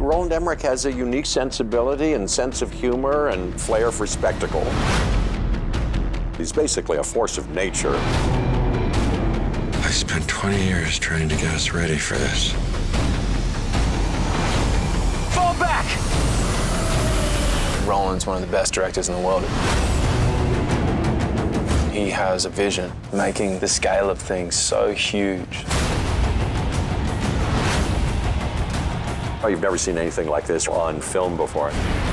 Roland Emmerich has a unique sensibility and sense of humor and flair for spectacle. He's basically a force of nature. I spent 20 years trying to get us ready for this. Fall back! Roland's one of the best directors in the world. He has a vision, making the scale of things so huge. Oh, you've never seen anything like this on film before.